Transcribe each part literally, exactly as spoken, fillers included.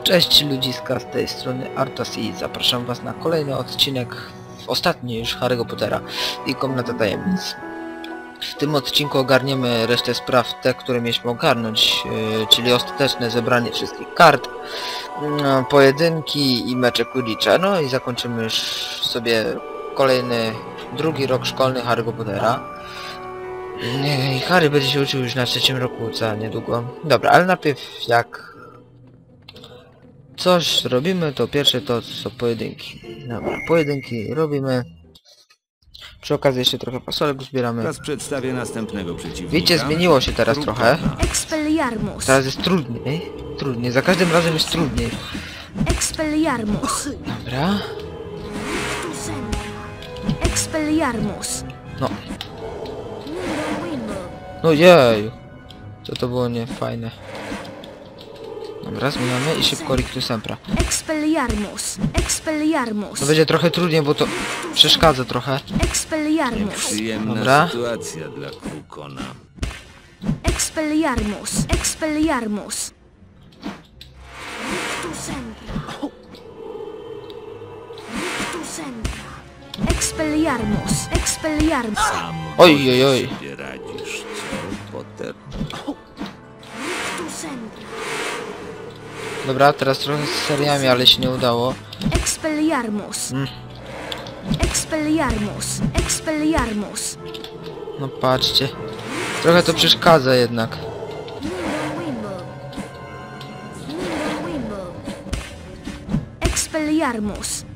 Cześć ludziska, z tej strony Artas i zapraszam was na kolejny odcinek, ostatni już Harry'ego Pottera i Komnata Tajemnic. W tym odcinku ogarniemy resztę spraw, te, które mieliśmy ogarnąć, yy, czyli ostateczne zebranie wszystkich kart, yy, pojedynki i mecze Quidditcha, no i zakończymy już sobie kolejny, drugi rok szkolny Harry'ego Pottera. Yy, Harry będzie się uczył już na trzecim roku za niedługo. Dobra, ale najpierw jak coś robimy, to pierwsze to są pojedynki. Dobra, pojedynki robimy. Przy okazji jeszcze trochę fasolek zbieramy. Teraz przedstawię następnego przeciwnika. Wiecie, zmieniło się teraz trochę. Expelliarmus. Teraz jest trudniej. Trudniej, za każdym razem jest trudniej. Expelliarmus. Dobra. Expelliarmus. No. No jej. Co to było niefajne. Dobra, zmieniamy i szybko Rictus Sempra. Expelliarmus. Expelliarmus. To będzie trochę trudniej, bo to przeszkadza trochę. Expelliarmus. Przyjemna Dobra. sytuacja dla Krukona. Expelliarmus. Expelliarmus. Expelliarmus. Expelliarmus. Sam Oj, oj, oj. sobie radzisz, co, Potter? Dobra, teraz trochę z seriami, ale się nie udało. Expelliarmus. Mm. Expelliarmus. Expelliarmus. No patrzcie. Trochę to przeszkadza jednak. Expelliarmus.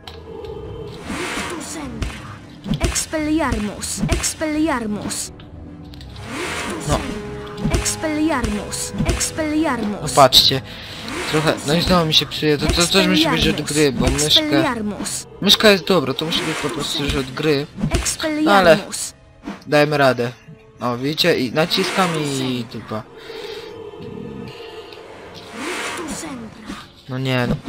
Expelliarmus. Expelliarmus. No. Expelliarmus. No Expelliarmus. patrzcie. Trochę, no i znowu mi się psuje, to, to też musi być od gry, bo myszka... Expelliarmus. Myszka jest dobra, to musi być po prostu już od gry. Expelliarmus. Dajmy radę. O, widzicie? I naciskam i dupa. No nie, no.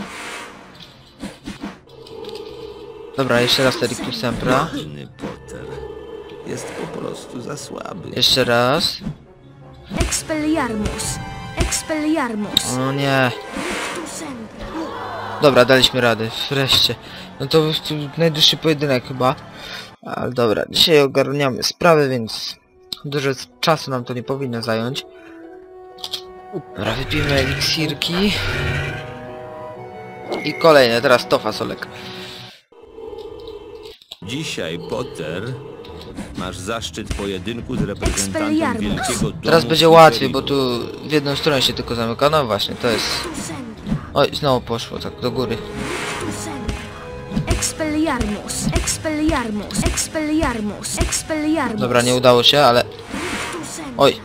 Dobra, jeszcze raz te Rictus Sempra. Biedny Potter jest po prostu za słaby. Jeszcze raz. Expelliarmus. Expelliarmus. O nie. Dobra, daliśmy radę, wreszcie. No to, to najdłuższy pojedynek chyba. Ale dobra, dzisiaj ogarniamy sprawy, więc dużo czasu nam to nie powinno zająć. Dobra, wypijmy eliksirki. I kolejne, teraz to fasolek. Dzisiaj, Potter, masz zaszczyt pojedynku z reprezentantem Expelliarmus. Wielkiego Domu. Teraz będzie łatwiej, bo tu w jedną stronę się tylko zamyka. No właśnie, to jest... Oj, znowu poszło tak do góry. Expelliarmus. Expelliarmus. Expelliarmus. Expelliarmus. Dobra, nie udało się, ale... Oj,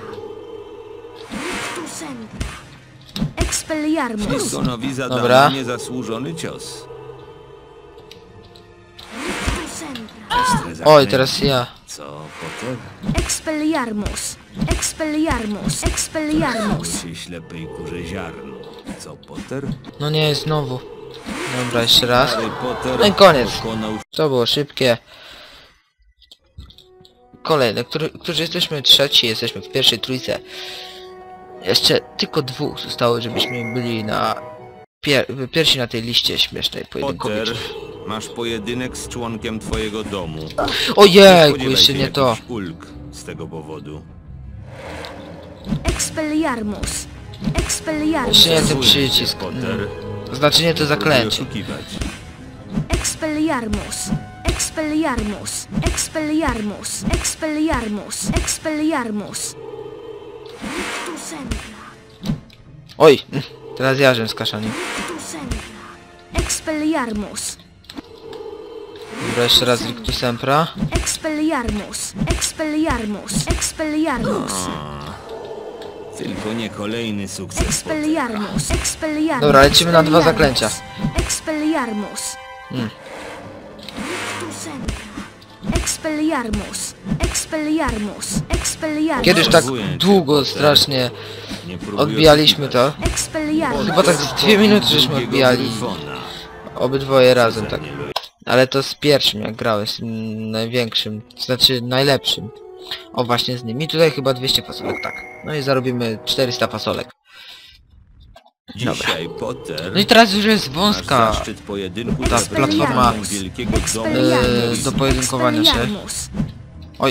Expelliarmus. Filgonowi zadano Dobra. niezasłużony cios. oj, teraz ja. Co, Potter? Expelliarmus. Expelliarmus. Expelliarmus. Stało się ślepej kurze ziarno. Co, Potter? No nie, znowu. Dobra, jeszcze raz. Harry Potter No i koniec. pokonał To było szybkie. Kolejne, który, którzy jesteśmy trzeci, jesteśmy w pierwszej trójce. Jeszcze tylko dwóch zostało, żebyśmy byli na pier pierwsi na tej liście śmiesznej Potter, pojedynkowej. masz pojedynek z członkiem twojego domu. Ojejku, Spodziewaj jeszcze się nie to. jakichś ulg z tego powodu. Expelliarmus. Expelliarmus. Jeszcze nie ten Zasuń się, przycisk. Potter. Znaczy nie to Próbuj zaklęcie. oszukiwać. Expelliarmus. Expelliarmus. Expelliarmus. Expelliarmus. Expelliarmus. Oj, teraz ja żem skaszanie. Expelliarmus. Dobra, jeszcze raz Rictus Sempra. Expelliarmus. Expelliarmus. Expelliarmus. Tylko nie kolejny sukces Pottera. Expelliarmus. Expelliarmus. Dobra, lecimy na dwa zaklęcia. Expelliarmus. Hmm. Expelliarmus. Expelliarmus. Expelliarmus. Kiedyś tak Próbuję cię, długo Potter. strasznie Nie próbuj odbijaliśmy to. oszukiwać. Expelliarmus. Chyba tak z dwie minuty żeśmy Drugiego odbijali. Gryfona. Obydwoje razem Za tak. nie lo- Ale to z pierwszym jak grałeś, z mm, największym, znaczy najlepszym. O właśnie z nim. I tutaj chyba dwieście fasolek, tak. No i zarobimy czterysta fasolek. Dzisiaj, Potter, No i teraz już jest masz wąska zaszczyt pojedynku ta z platforma reprezentantą wielkiego domu. Expelliarmus. do pojedynkowania się. Expelliarmus. Oj,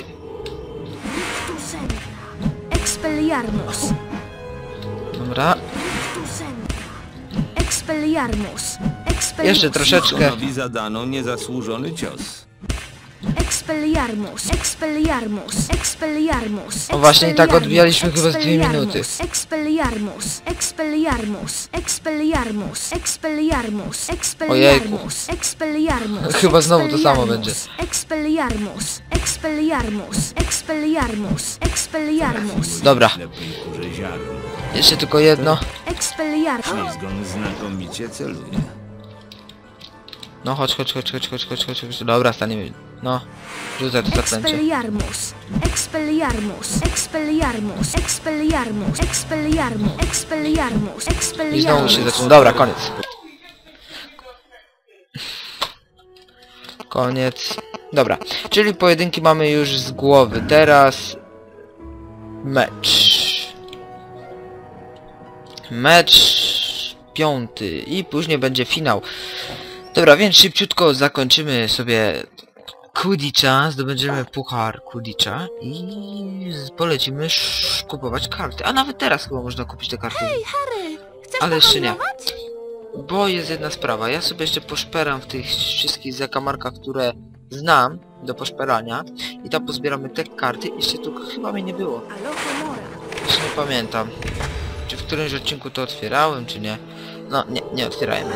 Expelliarmus. dobra. Expelliarmus. Expelliarmus. Jeszcze troszeczkę. Konowi zadano niezasłużony cios. Expelliarmus. Expelliarmus. Expelliarmus. O, właśnie i tak odbijaliśmy chyba z dwie Expelliarmus. minuty. Expelliarmus. Expelliarmus. Expelliarmus. Expelliarmus. Ojejku. Expelliarmus. Expelliarmus. Chyba znowu to samo będzie. Expelliarmus. Expelliarmus. Expelliarmus. Expelliarmus. Dobra, Lepiej kurze ziarno. jeszcze tylko jedno. Expelliarmus. Ślizgon znakomicie celuje. No chodź, chodź, chodź, chodź, chodź, chodź, chodź, chodź. Dobra, staniemy. No, rzucę to zaklęcie. Expelliarmus. Expelliarmus. Expelliarmus. Expelliarmus. Expelliarmus. Expelliarmus. I znowu się Expelliarmus. zaczyna. Dobra, koniec. Koniec. Dobra, czyli pojedynki mamy już z głowy. Teraz mecz. Mecz piąty i później będzie finał. Dobra, więc szybciutko zakończymy sobie Quidditcha, zdobędziemy puchar Quidditcha i polecimy sz- kupować karty. A nawet teraz chyba można kupić te karty. Harry, chcesz Ale jeszcze nie. pohandlować? Bo jest jedna sprawa, ja sobie jeszcze poszperam w tych wszystkich zakamarkach, które znam do poszperania i tam pozbieramy te karty. Jeszcze tu chyba mnie nie było. Alohomora. Już nie pamiętam, czy w którymś odcinku to otwierałem, czy nie. No, nie, nie otwierajmy.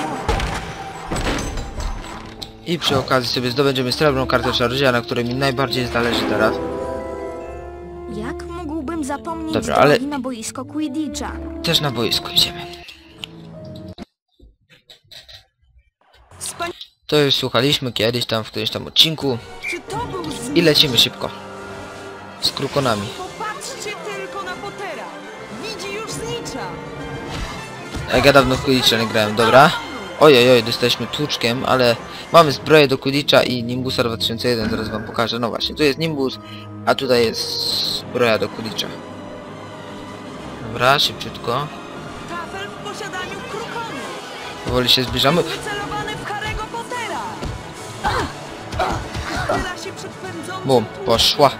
I przy okazji sobie zdobędziemy srebrną kartę czarodzieja, na której mi najbardziej zależy teraz. Jak mógłbym zapomnieć Dobra, drogi ale- na boisko Quidditcha? Też na boisko idziemy. Wspania... To już słuchaliśmy kiedyś tam w którymś tam odcinku. Czy to był z... I lecimy szybko. Z krukonami. Popatrzcie tylko na Pottera. Widzi już znicza. Jak ja dawno w Quidditcha nie grałem, dobra. Ojej, oj, dostaliśmy tłuczkiem, ale mamy zbroję do Quidditcha i Nimbusa dwa tysiące jeden, zaraz wam pokażę. No właśnie, tu jest Nimbus, a tutaj jest zbroja do Quidditcha. Dobra, szybciutko. Kafel w posiadaniu krukonu. Powoli się zbliżamy. Wycelowany w Harry'ego Pottera. Chyla się przed pędzącym Bum, poszła.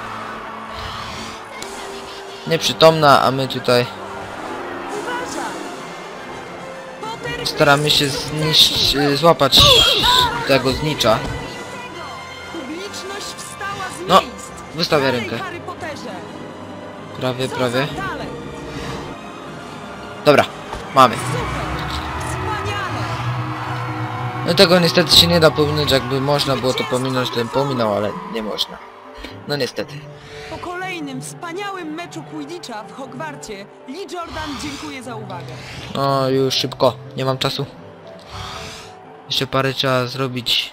Nieprzytomna, a my tutaj Uważaj. Potter staramy się zniszczyć, złapać tego znicza. Publiczność wstała z No, miejsc. wystawia Dalej, rękę. Harry Potterze. Prawie, Co prawie. za talent. Dobra, mamy. Super. Wspaniale. No tego niestety się nie da pominąć, jakby można było to pominąć, to bym pominął, ale nie można. No niestety. Po kolejnym wspaniałym meczu Quidditcha w Hogwarcie Lee Jordan dziękuję za uwagę. No już szybko, nie mam czasu. Jeszcze parę trzeba zrobić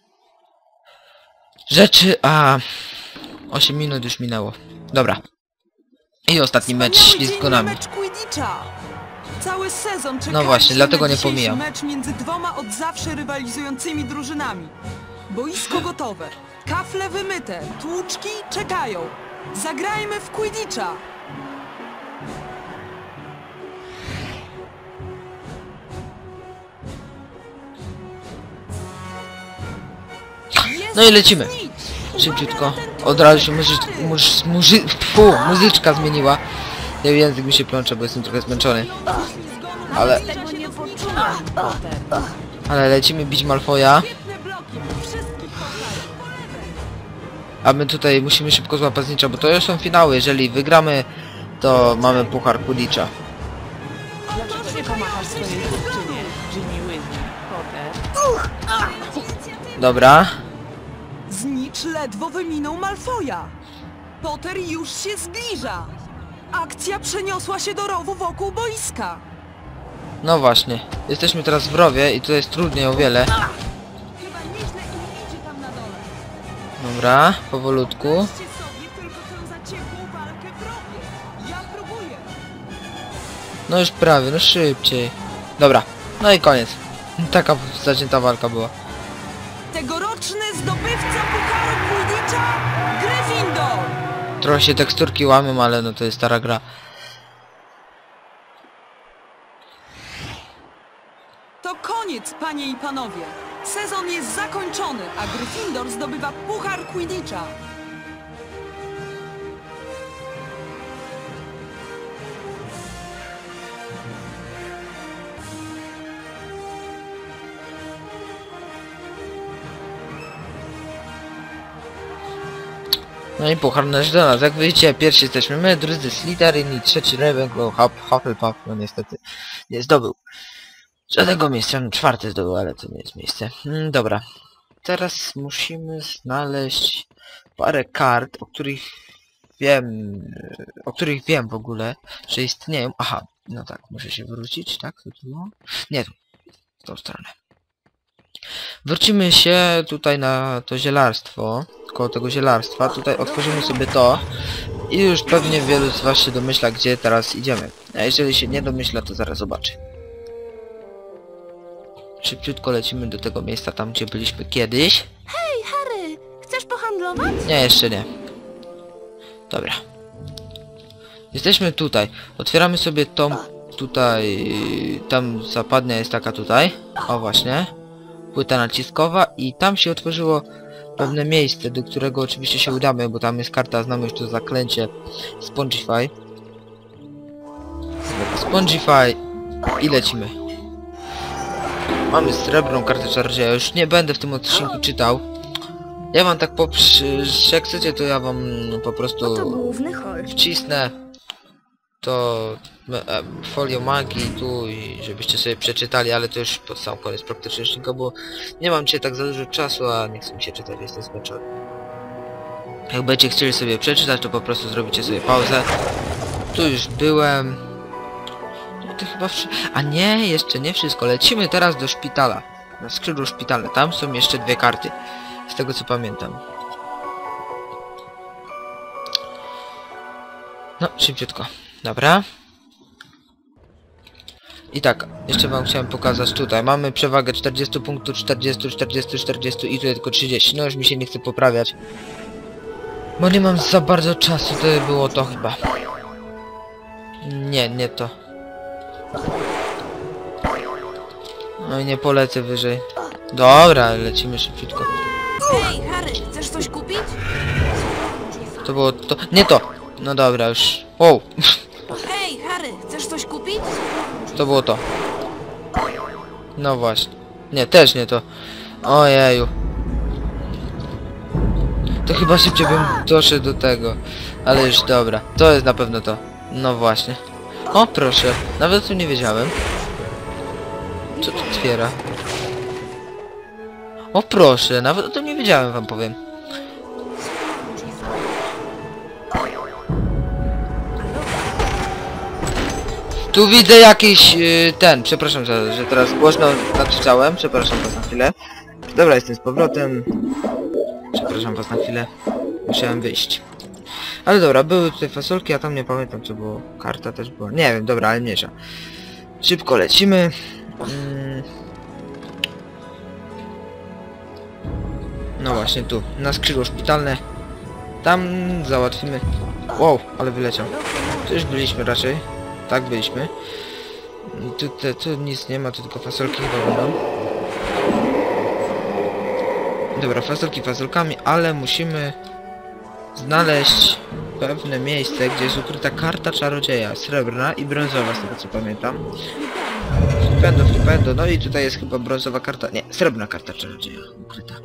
rzeczy, a osiem minut już minęło. Dobra. I ostatni mecz Wspaniały ślizgonami. dzienny mecz Quidditcha. Cały sezon czekaliśmy No właśnie, dlatego na nie dzisiejszy pomijam. mecz między dwoma od zawsze rywalizującymi drużynami. Boisko gotowe, kafle wymyte, tłuczki czekają. Zagrajmy w Quidditcha. Jest No i lecimy. Snitch. Szybciutko. Uwaga na ten Od razu się muzy muzy muzy fu, muzyczka zmieniła. Ja język mi się plącze, bo jestem trochę zmęczony. Ale, Tego nie poczułam, Potter. ale lecimy bić Malfoya. Świetne bloki, wszystkich powtarzam. Po lewej. A my tutaj musimy szybko złapać znicza, bo to już są finały. Jeżeli wygramy, to mamy puchar Quidditcha. Dlaczego nie pomachasz swojej dziewczynie, Ginny Weasley, Potter? Dobra. Znicz ledwo wyminął Malfoja. Potter już się zbliża. Akcja przeniosła się do rowu wokół boiska. No właśnie. Jesteśmy teraz w rowie i to jest trudniej o wiele. Chyba nieźle im idzie tam na dole. Dobra, powolutku. Wyobraźcie sobie tylko tę zaciekłą walkę w rowie. Ja próbuję. No już prawie, no szybciej. Dobra, no i koniec. Taka zacięta walka była. Tegoroczny zdobywca Pucharu Quidditcha Gryffindor. Trochę się teksturki łamią, ale no to jest stara gra. To koniec, panie i panowie. Sezon jest zakończony, a Gryffindor zdobywa puchar Quidditcha. No i puchar należy do nas. Jak widzicie, pierwsi jesteśmy my, drudzy Slytherin i trzeci Ravenclaw, Hufflepuff, no niestety nie zdobył żadnego miejsca. No czwarty zdobył, ale to nie jest miejsce. Mm, dobra. Teraz musimy znaleźć parę kart, o których wiem, o których wiem w ogóle, że istnieją. Aha, no tak, muszę się wrócić, tak? To było? Nie, tu, w tą stronę. Wrócimy się tutaj na to zielarstwo, koło tego zielarstwa, tutaj otworzymy sobie to i już pewnie wielu z was się domyśla, gdzie teraz idziemy. A jeżeli się nie domyśla, to zaraz zobaczy. Szybciutko lecimy do tego miejsca, tam gdzie byliśmy kiedyś. Hej, Harry! Chcesz pohandlować? Nie, jeszcze nie. Dobra. Jesteśmy tutaj. Otwieramy sobie tą tutaj, tam zapadnia jest taka tutaj. O właśnie. Płyta naciskowa i tam się otworzyło pewne miejsce, do którego oczywiście się udamy, bo tam jest karta, znamy już to zaklęcie Spongify. Spongify i lecimy. Mamy srebrną kartę czarodzieja, już nie będę w tym odcinku czytał. Ja wam tak poprzy... jak chcecie, to ja wam po prostu Oto główny hol. wcisnę to e, folię magii tu i żebyście sobie przeczytali, ale to już pod sam koniec praktycznie, bo nie mam dzisiaj tak za dużo czasu, a nie chcę mi się czytać, jestem zmęczony. Jak będziecie chcieli sobie przeczytać, to po prostu zrobicie sobie pauzę. Tu już byłem. To chyba wszy... A nie, jeszcze nie wszystko. Lecimy teraz do szpitala. Na skrzydło szpitala. Tam są jeszcze dwie karty. Z tego co pamiętam. No, szybciutko. Dobra. I tak, jeszcze wam chciałem pokazać tutaj. Mamy przewagę czterdzieści punktów, czterdzieści, czterdzieści, czterdzieści i tutaj tylko trzydzieści. No już mi się nie chce poprawiać. Bo nie mam za bardzo czasu, to było to chyba. Nie, nie to. No i nie polecę wyżej. Dobra, lecimy szybciutko. Hej, Harry! Chcesz coś kupić? To było to. Nie to! No dobra, już. Wow! Hej, Harry! Chcesz coś kupić? To było to. No właśnie. Nie, też nie to. Ojeju. To chyba szybciej bym doszedł do tego. Ale już dobra. To jest na pewno to. No właśnie. O, proszę. Nawet o tym nie wiedziałem. Co to otwiera? O, proszę. Nawet o tym nie wiedziałem, wam powiem. Tu widzę jakiś yy, ten, przepraszam, że, że teraz głośno nakrzyczałem, przepraszam was na chwilę. Dobra, jestem z powrotem. Przepraszam was na chwilę. Musiałem wyjść. Ale dobra, były tutaj fasolki, a tam nie pamiętam co było. Karta też była. Nie wiem, dobra, ale mniejsza. Szybko lecimy. Mm. No właśnie tu, na skrzydło szpitalne. Tam załatwimy. Wow, ale wyleciał. Tu już byliśmy raczej. Tak byliśmy. Tu, te, tu nic nie ma, tu tylko fasolki chyba będą. Dobra, fasolki fasolkami, ale musimy znaleźć pewne miejsce, gdzie jest ukryta karta czarodzieja. Srebrna i brązowa, z tego co pamiętam. Flipendo, flipendo, no i tutaj jest chyba brązowa karta, nie, srebrna karta czarodzieja ukryta.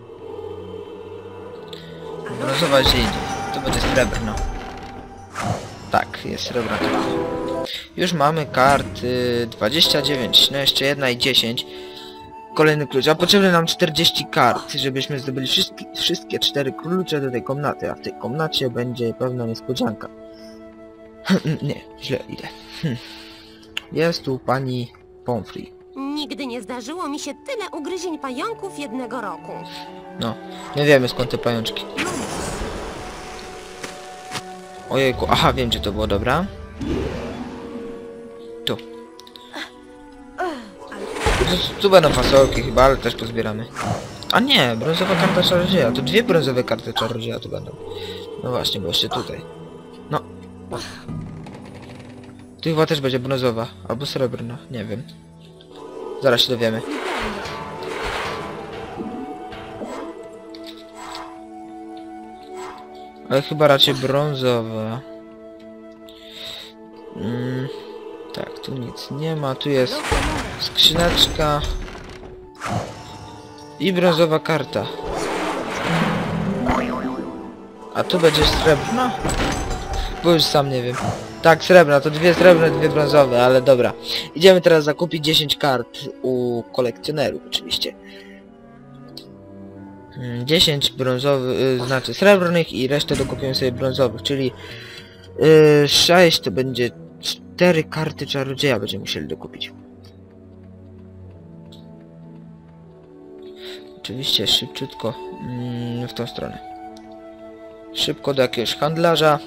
Brązowa jest gdzie indziej, to będzie srebrna. Tak, jest srebrna karta. Już mamy karty dwadzieścia dziewięć, no jeszcze jedna i dziesięć. Kolejny klucz, a potrzebne nam czterdzieści kart, żebyśmy zdobyli wszystkie, wszystkie cztery klucze do tej komnaty, a w tej komnacie będzie pewna niespodzianka. Nie, źle idę. Hm. Jest tu pani Pomfrey. Nigdy nie zdarzyło mi się tyle ugryzień pająków jednego roku. No, nie wiemy skąd te pajączki. Ojejku, aha, wiem gdzie to było, dobra. Tu. Tu, tu będą fasolki chyba, ale też pozbieramy. A nie, brązowa karta czarodzieja. To dwie brązowe karty czarodzieja tu będą. No właśnie, bo jeszcze tutaj. No. Tu chyba też będzie brązowa, albo srebrna, nie wiem. Zaraz się dowiemy. Ale chyba raczej brązowe. Mm, tak, tu nic nie ma. Tu jest skrzyneczka. I brązowa karta. A tu będzie srebrna? Bo już sam nie wiem. Tak, srebrna, to dwie srebrne, dwie brązowe, ale dobra. Idziemy teraz zakupić dziesięć kart u kolekcjonerów oczywiście. dziesięć brązowych, yy, znaczy srebrnych i resztę dokupimy sobie brązowych, czyli yy, sześć to będzie cztery karty czarodzieja będziemy musieli dokupić. Oczywiście szybciutko mm, w tą stronę. Szybko do jakiegoś handlarza.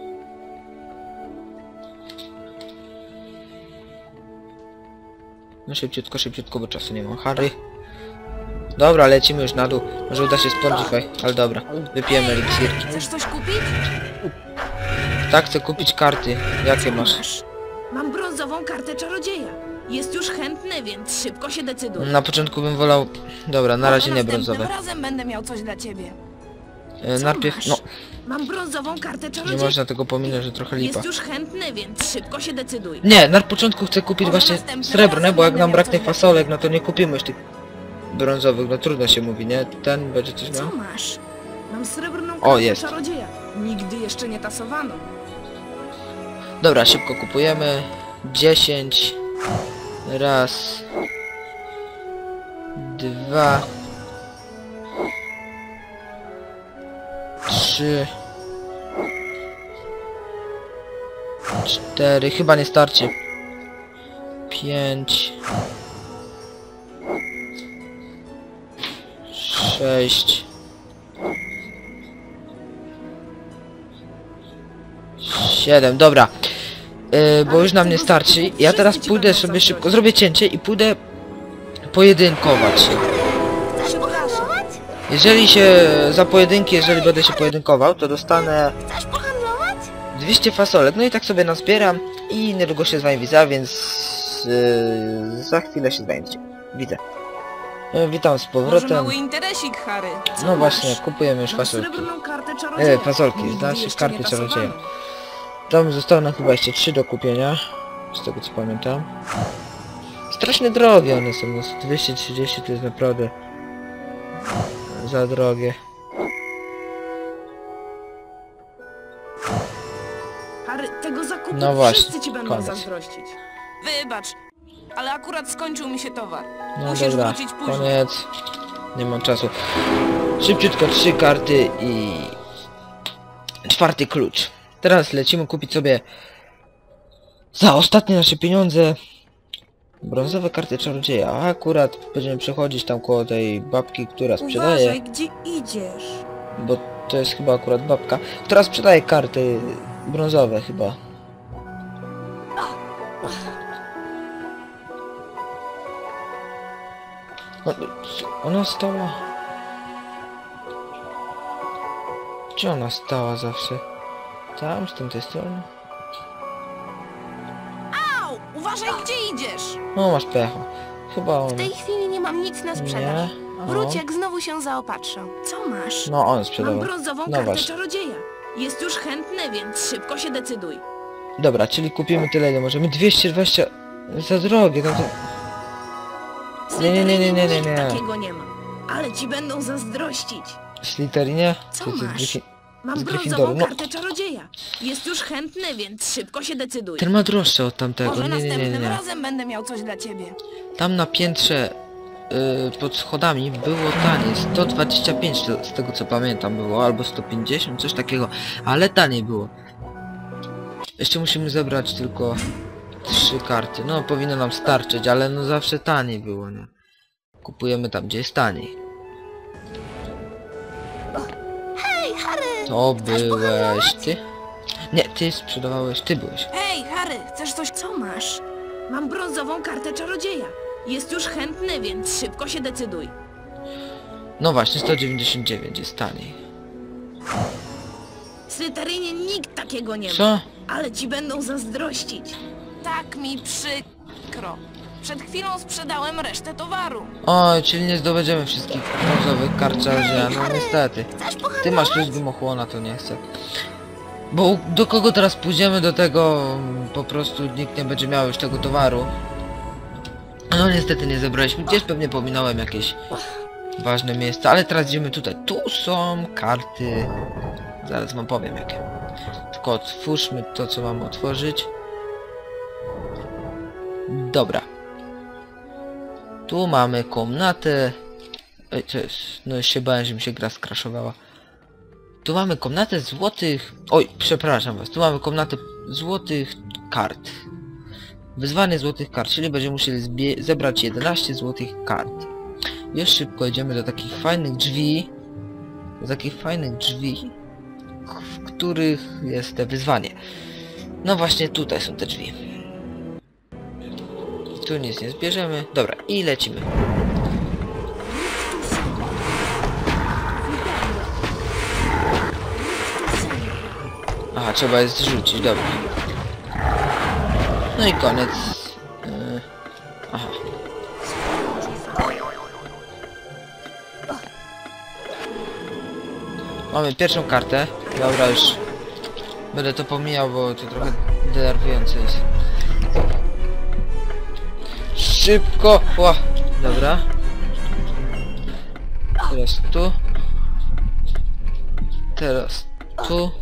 No szybciutko, szybciutko, bo czasu nie mam. Harry. Dobra, lecimy już na dół. Może uda się Spongify, ale dobra. Wypijemy eliksir. Chcesz coś kupić? Tak, chcę kupić karty. Jakie masz? Mam brązową kartę czarodzieja. Jest już chętny, więc szybko się decyduj. Na początku bym wolał... Dobra, na razie nie brązowe. Następnym razem będę miał coś dla ciebie. E, Co najpierw... masz? No, Mam brązową kartę nie czarodzieja. można tego pominąć, że trochę lipa. Jest już chętny, więc szybko się decyduj. Nie, na początku chcę kupić Może właśnie następnym srebrne, razem bo jak będę nam miał braknie coś dla fasolek, no to nie kupimy już tych brązowych, no trudno się mówi, nie? Ten będzie coś Co miał? masz? Mam srebrną O, kartę jest. czarodzieja. Nigdy jeszcze nie tasowano. Dobra, szybko kupujemy. dziesięć. Raz. Dwa. Trzy. Cztery. Chyba nie starczy. Pięć. Sześć. Siedem. Dobra. Yy, bo już nam nie starczy. Ja teraz pójdę sobie szybko, zrobię cięcie i pójdę pojedynkować się. Przepraszam. Jeżeli się za pojedynki, jeżeli będę się pojedynkował, to dostanę Chcesz pohandlować? dwieście fasolek. No i tak sobie nazbieram i niedługo się z wami widzę, więc yy, za chwilę się z wami widzę. Yy, witam z Może powrotem. mały interesik, Harry. Co No masz? właśnie, kupujemy już Mam fasolki. srebrną kartę czarodzieja. E, fasolki, Nigdy znaczy jeszcze karty nie tasowano. czarodzieja. Tam zostało nam chyba jeszcze trzy do kupienia, z tego co pamiętam. Strasznie drogie one są, no dwieście trzydzieści to jest naprawdę za drogie. Harry, tego zakupu No właśnie, wszyscy ci będą koniec. zazdrościć. Wybacz, ale akurat skończył mi się towar. No Musisz dobra, wrócić później. koniec. Nie mam czasu. Szybciutko trzy karty i czwarty klucz. Teraz lecimy kupić sobie za ostatnie nasze pieniądze brązowe karty czarodzieja. A akurat będziemy przechodzić tam koło tej babki, która sprzedaje. Uważaj, gdzie idziesz. Bo to jest chyba akurat babka, która sprzedaje karty brązowe chyba. O, ona stała... Gdzie ona stała zawsze? Tam, z tamtej strony? Au! Uważaj, gdzie idziesz. O, masz pecha. Chyba on. W tej chwili nie mam nic na sprzedaż. Nie? Wróć, On. jak znowu się zaopatrzę. Co masz? No on Mam sprzedawał. brązową No kartę właśnie. czarodzieja. Jest już chętny, więc szybko się decyduj. Dobra, czyli kupimy tyle ile możemy. dwieście dwadzieścia... Za drogie, no to... Nie, nie, nie, nie, nie, nie, Nikt nie. takiego nie ma. Ale ci będą zazdrościć. Slytherinie? Co Czy ty masz? Gryffi- Mam z brązową Gryffindoru? No. kartę czarodzieja. Jest już chętny, więc szybko się decyduj. Ten ma droższe od tamtego. Może Nie, nie, nie, nie, następnym nie. razem będę miał coś dla ciebie. Tam na piętrze yy, pod schodami było taniej. sto dwadzieścia pięć to, z tego co pamiętam było, albo sto pięćdziesiąt, coś takiego. Ale taniej było. Jeszcze musimy zebrać tylko trzy karty. No powinno nam starczyć, ale no zawsze taniej było, nie? Kupujemy tam, gdzie jest taniej. Hej, Harry! To byłeś ty? Nie, ty sprzedawałeś, ty byłeś. Hej, Harry, chcesz coś? Co masz? Mam brązową kartę czarodzieja. Jest już chętny, więc szybko się decyduj. No właśnie, sto dziewięćdziesiąt dziewięć jest taniej. W Slytherinie nikt takiego nie ma. Co? Ale ci będą zazdrościć. Tak mi przykro. Przed chwilą sprzedałem resztę towaru. Oj, czyli nie zdobędziemy wszystkich brązowych kart czarodzieja, no niestety. Chcesz Ty pohandlować? masz luz wymochłona, to nie chcę. Bo do kogo teraz pójdziemy, do tego mm, po prostu nikt nie będzie miał już tego towaru. No niestety nie zebraliśmy, gdzieś pewnie pominąłem jakieś ważne miejsca, ale teraz idziemy tutaj. Tu są karty. Zaraz wam powiem jakie. Tylko otwórzmy to, co mam otworzyć. Dobra. Tu mamy komnatę. Ej, co jest? No już się bałem, że mi się gra skraszowała. Tu mamy komnatę złotych... Oj, przepraszam was. Tu mamy komnatę złotych kart. Wyzwanie złotych kart, czyli będziemy musieli zebrać jedenaście złotych kart. Już szybko idziemy do takich fajnych drzwi. Do takich fajnych drzwi, w których jest te wyzwanie. No właśnie tutaj są te drzwi. Tu nic nie zbierzemy. Dobra, i lecimy. Aha, trzeba jest zrzucić, dobra. No i koniec. Yy, aha. Mamy pierwszą kartę. Dobra, już będę to pomijał, bo to trochę denerwujące jest. Szybko! Ła. Dobra. Teraz tu. Teraz tu.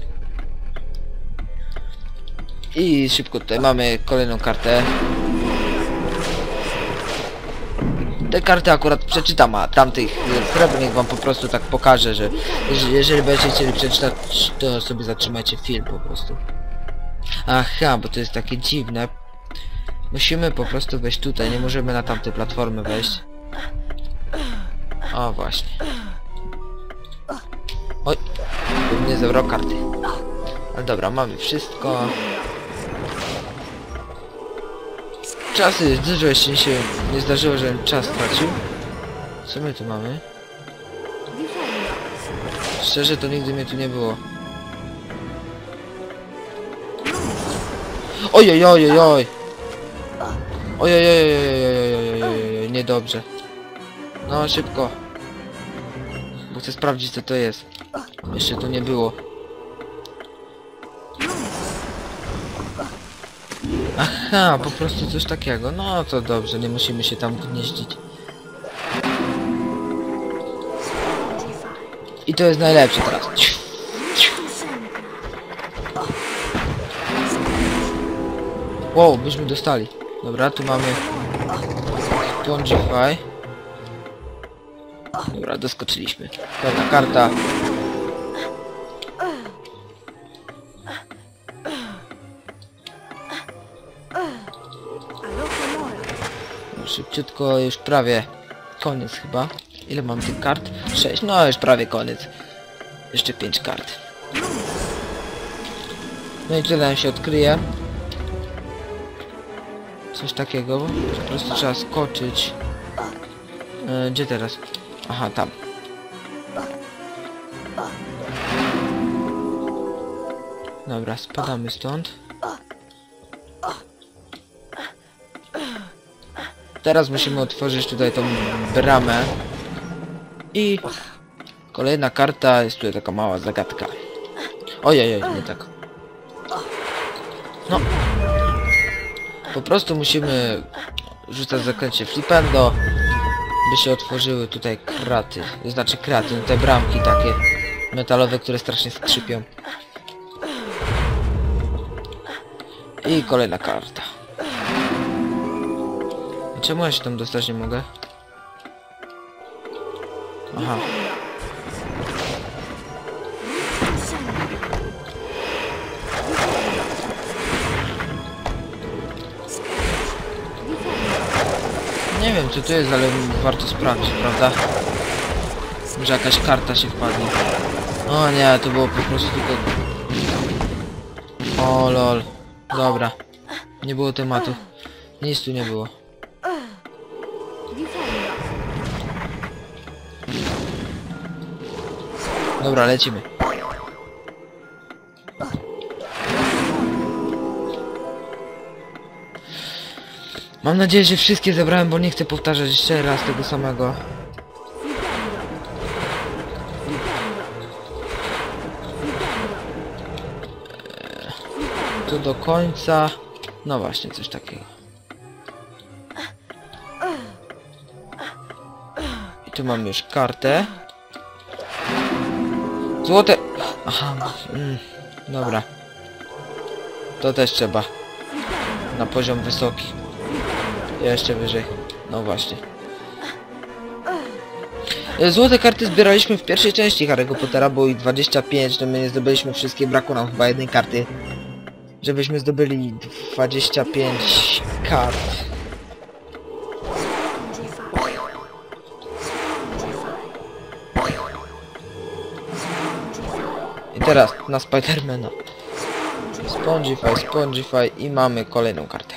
I szybko tutaj mamy kolejną kartę. Te karty akurat przeczytam, a tamtych srebrnych wam po prostu tak pokażę, że jeżeli będziecie chcieli przeczytać, to sobie zatrzymajcie film po prostu. Aha, bo to jest takie dziwne. Musimy po prostu wejść tutaj, nie możemy na tamte platformy wejść. O właśnie. Oj, bym nie zebrał karty. Ale dobra, mamy wszystko. Czasy, dużo jeszcze się nie zdarzyło, żebym czas stracił. Co my tu mamy? Szczerze to nigdy mnie tu nie było. Ojej, ojej, ojej. Ojej, ojej, ojej, ojej, ojej, niedobrze. No szybko. Bo chcę sprawdzić co to jest. Jeszcze tu nie było. Aha, po prostu coś takiego. No to dobrze, nie musimy się tam gnieździć. I to jest najlepsze teraz. Wow, byśmy dostali. Dobra, tu mamy Spongify. Dobra, doskoczyliśmy. Kolejna karta. No, szybciutko, już prawie koniec chyba. Ile mam tych kart? sześć, no już prawie koniec. Jeszcze pięć kart. No i tyle nam się odkryje. Coś takiego, po prostu trzeba skoczyć. E, gdzie teraz? Aha, tam. Dobra, spadamy stąd. Teraz musimy otworzyć tutaj tą bramę. I kolejna karta, jest tutaj taka mała zagadka. Ojej, nie tak. No. Po prostu musimy rzucać zaklęcie flipendo, by się otworzyły tutaj kraty. To znaczy kraty, no te bramki takie metalowe, które strasznie skrzypią. I kolejna karta. Czemu ja się tam dostać nie mogę? Aha. Nie wiem co to jest, ale warto sprawdzić, prawda? Może jakaś karta się wpadnie. O nie, to było po prostu tylko... O lol. Dobra. Nie było tematu. Nic tu nie było. Dobra, lecimy. Mam nadzieję, że wszystkie zebrałem, bo nie chcę powtarzać jeszcze raz tego samego. Eee, tu do końca. No właśnie, coś takiego. I tu mam już kartę. Złote... Aha, mm, dobra. To też trzeba. Na poziom wysoki. Jeszcze wyżej. No właśnie. Złote karty zbieraliśmy w pierwszej części Harry'ego Pottera, było ich dwadzieścia pięć, no my nie zdobyliśmy wszystkie, brakło nam chyba jednej karty. Żebyśmy zdobyli dwadzieścia pięć kart. I teraz na Spidermana. Spongify, Spongify i mamy kolejną kartę.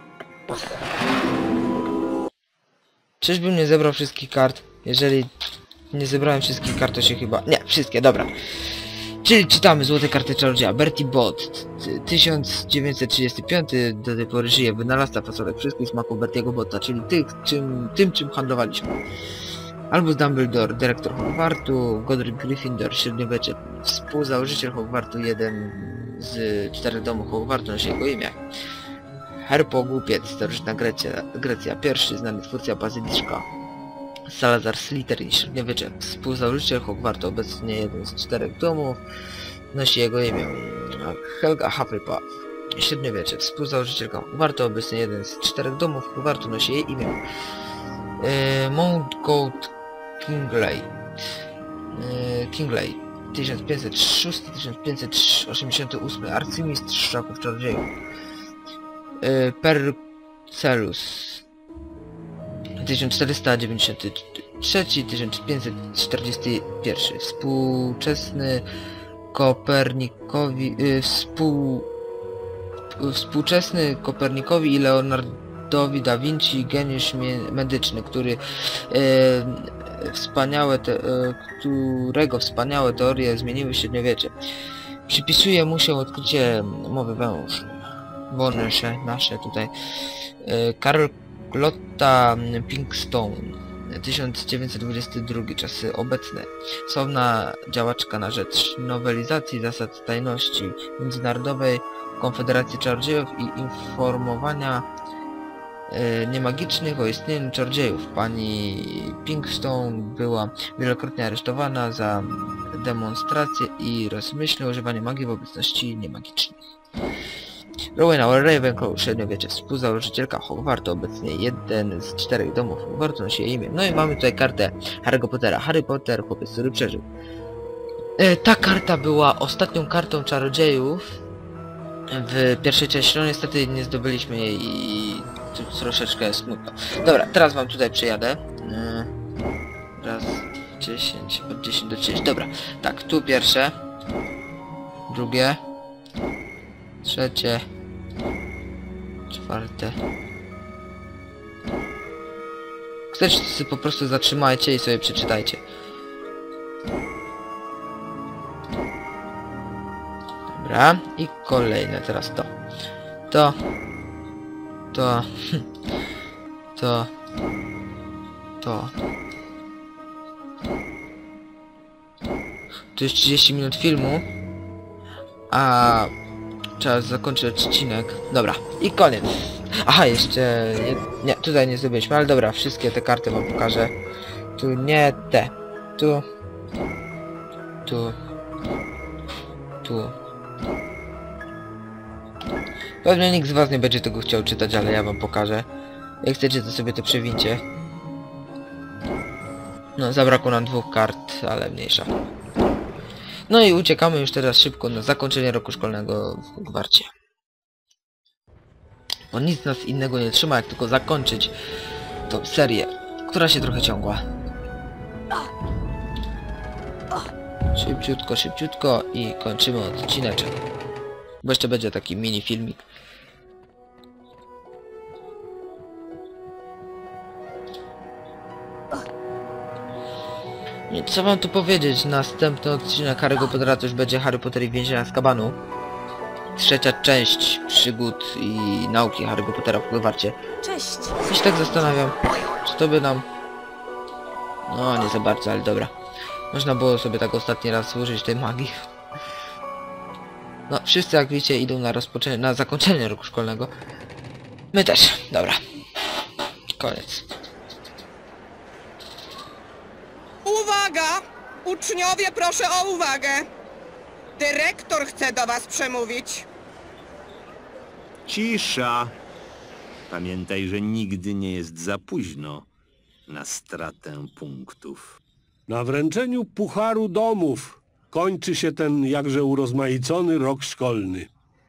Czyżbym nie zebrał wszystkich kart? Jeżeli nie zebrałem wszystkich kart, to się chyba... Nie, wszystkie, dobra. Czyli czytamy Złote karty czarodzieja. Bertie Bott, tysiąc dziewięćset trzydziesty piąty, do tej pory żyje, wynalazca fasolek wszystkich smaków Bertiego Botta, czyli tych, czym, tym, czym handlowaliśmy. Albus Dumbledore, dyrektor Hogwartu, Godric Gryffindor, średniowiecze, współzałożyciel Hogwartu, jeden z czterech domów Hogwartu, nosi jego imię. Herpo Głupiec, starożytna Grecja, Grecja, pierwszy znany twórca bazyliszka. Salazar Slytherin, średniowiecze, współzałożyciel Hogwartu, obecnie jeden z czterech domów, nosi jego imię. Helga Hufflepuff, średniowiecze, współzałożycielka Hogwartu, obecnie jeden z czterech domów Hogwartu, nosi jej imię. Yy, Mountcoat Kingley, yy, Kingley, tysiąc pięćset szósty do tysiąc pięćset osiemdziesiąty ósmy, arcymistrz szlaków czarodziejów. Yy, Percelus, tysiąc czterysta dziewięćdziesiąty trzeci do tysiąc pięćset czterdziesty pierwszy, współczesny Kopernikowi, yy, współ, yy, współczesny Kopernikowi i Leonardowi da Vinci geniusz medyczny, który yy, wspaniałe te, yy, którego wspaniałe teorie zmieniły średniowiecze. Przypisuje mu się odkrycie mowy węż. Wąże nasze tutaj. Yy, Karol Lotta Pinkstone, tysiąc dziewięćset dwudziesty drugi, czasy obecne. Sławna działaczka na rzecz nowelizacji zasad tajności Międzynarodowej Konfederacji Czarodziejów i informowania e, niemagicznych o istnieniu czarodziejów. Pani Pinkstone była wielokrotnie aresztowana za demonstracje i rozmyślne używanie magii w obecności niemagicznych. Rowena Ravenclaw, średniowiecze, współzałożycielka Hogwartu, obecnie jeden z czterech domów Hogwartu, nosi jej imię. No i mamy tutaj kartę Harry'ego Pottera. Harry Potter, chłopiec, który przeżył. E, ta karta była ostatnią kartą czarodziejów w pierwszej części. No niestety nie zdobyliśmy jej i to troszeczkę smutno. Dobra, teraz wam tutaj przyjadę. E, raz, dziesięć, od dziesięć do dziesięciu. Dobra, tak, tu pierwsze. Drugie. Trzecie, czwarte. Chcecie, sobie po prostu zatrzymajcie i sobie przeczytajcie. Dobra, i kolejne teraz to. To. To. To. To. To jest trzydzieści minut filmu. A... Trzeba zakończyć odcinek. Dobra, i koniec. Aha, jeszcze... Nie, nie, tutaj nie zdobyliśmy, ale dobra, wszystkie te karty wam pokażę. Tu nie te. Tu. Tu. Tu. Pewnie nikt z was nie będzie tego chciał czytać, ale ja wam pokażę. Jak chcecie, to sobie to przewincie. No, zabrakło nam dwóch kart, ale mniejsza. No i uciekamy już teraz szybko na zakończenie roku szkolnego w Hogwarcie. Bo nic nas innego nie trzyma, jak tylko zakończyć tą serię, która się trochę ciągła. Szybciutko, szybciutko i kończymy odcineczek. Bo jeszcze będzie taki mini filmik. I co wam tu powiedzieć, następny odcinek Harry'ego Pottera to już będzie Harry Potter i więzienia Azkabanu. trzecia część przygód i nauki Harry'ego Pottera w Hogwarcie. Cześć. Ja się tak zastanawiam, czy to by nam... No, nie za bardzo, ale dobra. Można było sobie tak ostatni raz użyć tej magii. No, wszyscy jak widzicie idą na rozpoczęcie, na zakończenie roku szkolnego. My też, dobra. Koniec. Uwaga! Uczniowie, proszę o uwagę! Dyrektor chce do was przemówić. Cisza! Pamiętaj, że nigdy nie jest za późno na stratę punktów. Na wręczeniu Pucharu Domów kończy się ten jakże urozmaicony rok szkolny.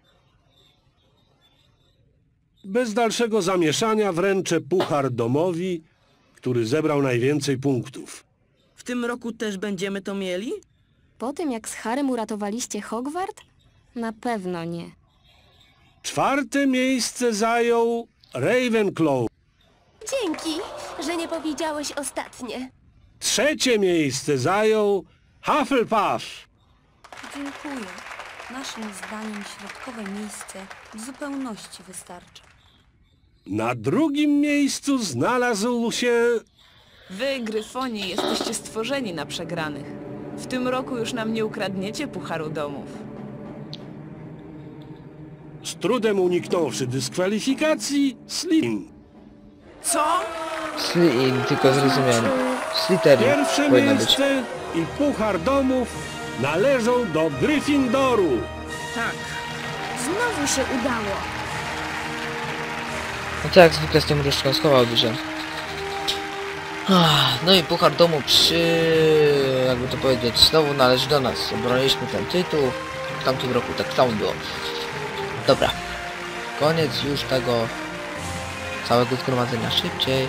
Bez dalszego zamieszania wręczę Puchar Domowi, który zebrał najwięcej punktów. W tym roku też będziemy to mieli? Po tym, jak z Harrym uratowaliście Hogwart? Na pewno nie. Czwarte miejsce zajął Ravenclaw. Dzięki, że nie powiedziałeś ostatnie. Trzecie miejsce zajął Hufflepuff. Dziękuję. Naszym zdaniem środkowe miejsce w zupełności wystarcza. Na drugim miejscu znalazł się... Wy, Gryfonie, jesteście stworzeni na przegranych. W tym roku już nam nie ukradniecie Pucharu Domów. Z trudem uniknąwszy dyskwalifikacji, Slytherin. Co? Slytherin, tylko zrozumiałem. Slytherin Pierwsze powinno być. miejsce i Puchar Domów należą do Gryffindoru. Tak. Znowu się udało. No to jak zwykle z tym różdżką schowałby się. Ah, no i Puchar Domu przy... jakby to powiedzieć, znowu należy do nas. Obroniliśmy ten tytuł. W tamtym roku tak samo było. Dobra. Koniec już tego całego zgromadzenia. Szybciej.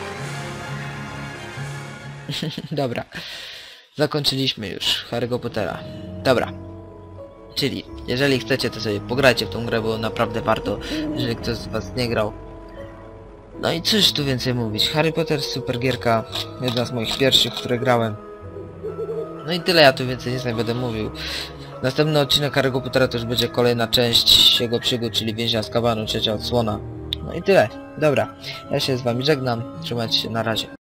Dobra. Zakończyliśmy już Harry'ego Pottera. Dobra. Czyli, jeżeli chcecie, to sobie pograjcie w tą grę, bo naprawdę warto, jeżeli ktoś z was nie grał. No i cóż tu więcej mówić. Harry Potter, super gierka. Jedna z moich pierwszych, które grałem. No i tyle, ja tu więcej nic nie będę mówił. Następny odcinek Harry'ego Pottera to już będzie kolejna część jego przygód, czyli Więźnia z Azkabanu, trzecia odsłona. No i tyle. Dobra. Ja się z wami żegnam. Trzymajcie się, na razie.